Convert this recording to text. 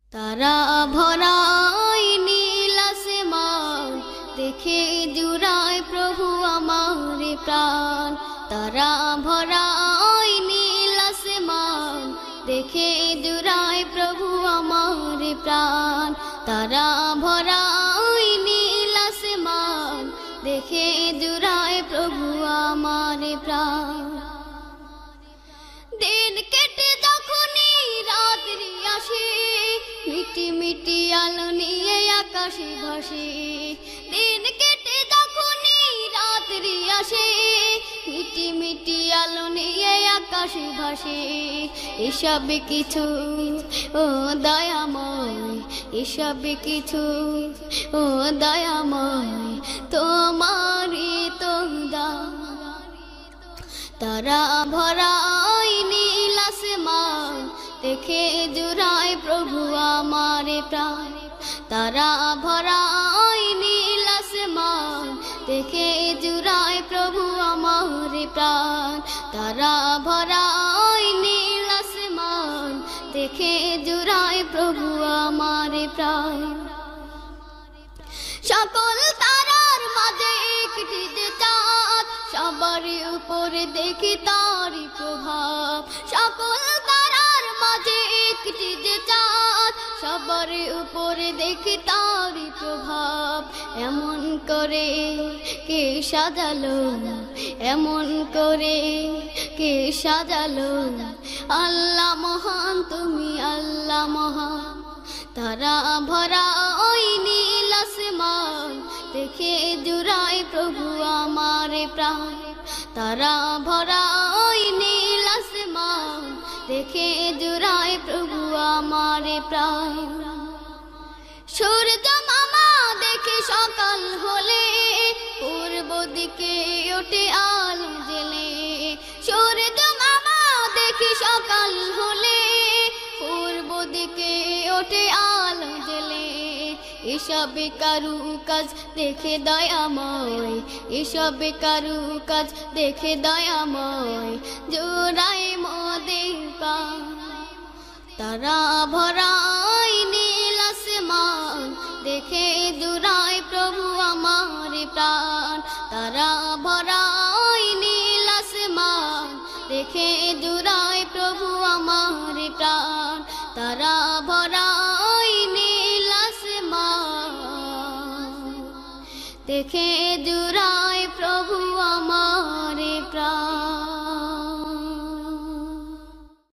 तारा भराई नील आसमान देखे जुड़ाए प्रभु हमारे प्राण। तारा भराई नील आसमान देखे जुड़ाए प्रभु हमारे प्राण। तारा भराई नील आसमान देखे जुड़ाए प्रभु हमारे प्राण। दिन केटे যখনই রাত্রি আসে মিটি মিটি আলো নিয়ে আকাশে ভাসে। দিন কেটে যখনই রাত্রি আসে মিটি মিটি আলো নিয়ে আকাশে ভাসে। এসব কিছু ও দয়াময়, এসব কিছু ও দয়াময় তোমারই তো দান। तारा भराई नील आसमान देखे जुड़ाए प्रभु हमारे प्राण। तारा भराई नील आसमान देखे जुड़ाए प्रभु हमारे प्राण। तारा भराई नील आसमान देखे जुड़ाए प्रभु हमारे प्राण। সকল তারার মাঝে একটি যে চাঁদ সবার উপরে দেখি তারই প্রভাব। সকল তারার মাঝে একটি যে চাঁদ সবার উপরে দেখি তারই প্রভাব। এমন করে কে সাজালো, এমন করে কে সাজালো, আল্লাহ মহান তুমি আল্লাহ মহান। तारा भराई नील आसमान देखे जुड़ाए प्रभु हमारे प्राण। तारा भराई नील आसमान देखे जुड़ाए प्रभु हमारे प्राण। सूरज मामा देखे सकाल होले पूर्व दिके ओठे आलो जले। सूरज मामा देखे सकाल होले पूर्व दिके ओठे आलो जले। এসব কারু কাজ দেখে দয়াময়, এসব কারু কাজ দেখে দয়াময় জোড়ায় মোদের প্রাণ। তারা ভরাই নীল আসমান দেখে জোড়ায় প্রভু हमारे प्राण। तारा भराई नील आसमान देखे जुड़ाए प्रभु हमारे